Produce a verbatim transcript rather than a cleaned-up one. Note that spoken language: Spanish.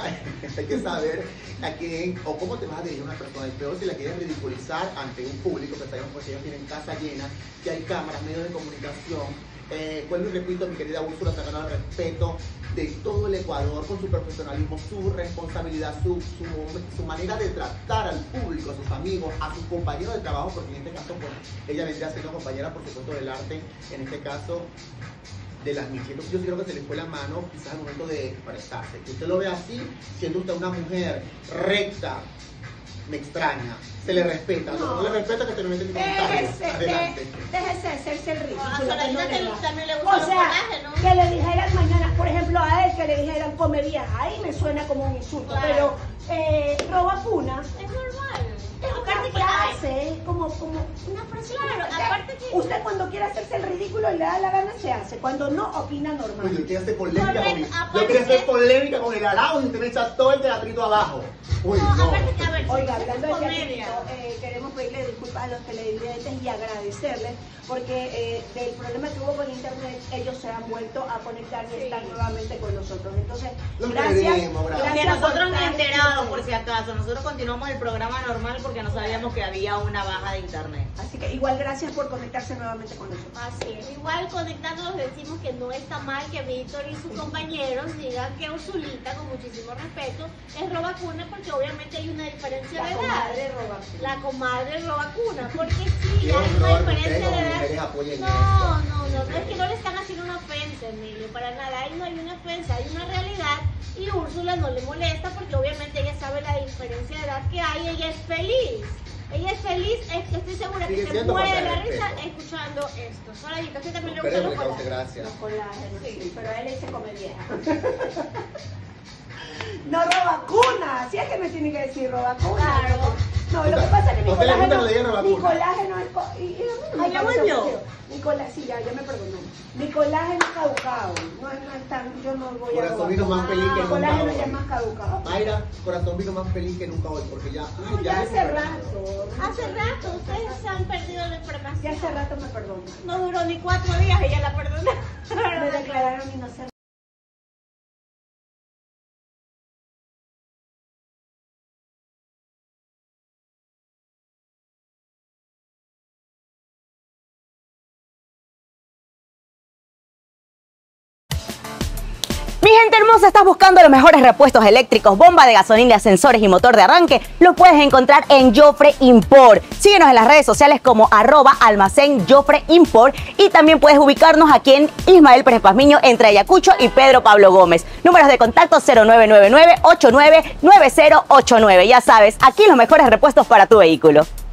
hay que saber a quién o cómo te vas a dirigir a una persona. Es peor si la quieres ridiculizar ante un público, que sabemos pues ellos tienen casa llena, que hay cámaras, medios de comunicación. Eh, vuelvo y repito, mi querida Úrsula se ha ganado el respeto de todo el Ecuador con su profesionalismo, su responsabilidad, su, su, su manera de tratar al público, a sus amigos, a sus compañeros de trabajo, porque en este caso pues, ella vendría siendo compañera, por supuesto, del arte, en este caso de las Michi. Entonces yo creo que se le fue la mano quizás al momento de prestarse. Que usted lo ve así, siendo usted una mujer recta, me extraña, se le respeta, no, no le respeta que te lo meten en comentarios. Adelante. Déjese hacerse el ridículo. A Solanita también le gusta o los sea, corajes, ¿no? que le dijeran mañana, por ejemplo, a él que le dijeran come vieja, ahí me suena como un insulto, claro. pero eh, roba cuna es normal. es Aparte una frase, como, como una frase. Claro, aparte que usted cuando quiere hacerse el ridículo y le da la gana se hace, cuando no opina normal. Uy, yo quiero hacer polémica Correcto, con mi, aparte yo quiero hacer que- polémica con el alado y usted me echa todo el teatrito abajo. Uy, no, no. aparte que a ver, Oiga, si hablando es de comedia. teatrito, eh, queremos pedirle disculpas a los televidentes y agradecerles porque eh, del problema que hubo con internet, ellos se han vuelto a conectar y Sí. están nuevamente con nosotros. Entonces, Los gracias. queremos, gracias. Que nosotros ni por estar enterados, aquí. por si acaso. Nosotros continuamos el programa normal porque no sabíamos que había una baja de internet. Así que igual gracias por conectarse nuevamente con nosotros. Así es. Igual conectándonos decimos que no está mal que Víctor y sus compañeros digan que Ursulita, con muchísimo respeto, es robacuna porque obviamente hay una diferencia La de comadre edad. roba. La comadre robacuna, porque sí, Qué hay una horror que diferencia ustedes de como edad. mujeres apoyen No, esto. no, no, no es que no le están haciendo una ofensa, Emilio, para nada, ahí no hay una ofensa, hay una realidad y Úrsula no le molesta porque obviamente ella sabe la diferencia de edad que hay, ella es feliz. Ella es feliz, es que estoy segura Sigue que se siendo muere falta de de la risa respeto. escuchando esto. Solanita, ¿sí también le Espero gustan que los le cause collares? gracia. Los colágenos, sí. Sí. Pero él le dice come vieja. No roba cuna, si es que me tiene que decir roba cuna. Claro. No, lo que pasa es que mi ¿A usted le gusta colágeno, que le digan roba mi cuna? colágeno es... co- Y, y a mí no me Ay, ya parece volvió. ofensivo. Mi colágeno, sí, ya, ya me perdonó. Mi colágeno es caducado. No es, no es tan, yo no voy a Corazón robar vino cuna. más feliz que Mi nunca colágeno hoy. ya es más caducado. Mayra, corazón vino más feliz que nunca hoy, porque ya... No, ya hace rato. Hace rato, ustedes han perdido la información. Ya hace rato me perdonó. No duró ni cuatro días y ya la perdonó. Me declararon inocente. Mi gente hermosa, ¿estás buscando los mejores repuestos eléctricos, bomba de gasolina, ascensores y motor de arranque? Los puedes encontrar en Jofre Import. Síguenos en las redes sociales como arroba almacén Jofre Import y también puedes ubicarnos aquí en Ismael Pérez Pazmiño entre Ayacucho y Pedro Pablo Gómez. Números de contacto cero nueve nueve nueve, ocho nueve nueve cero ocho nueve. Ya sabes, aquí los mejores repuestos para tu vehículo.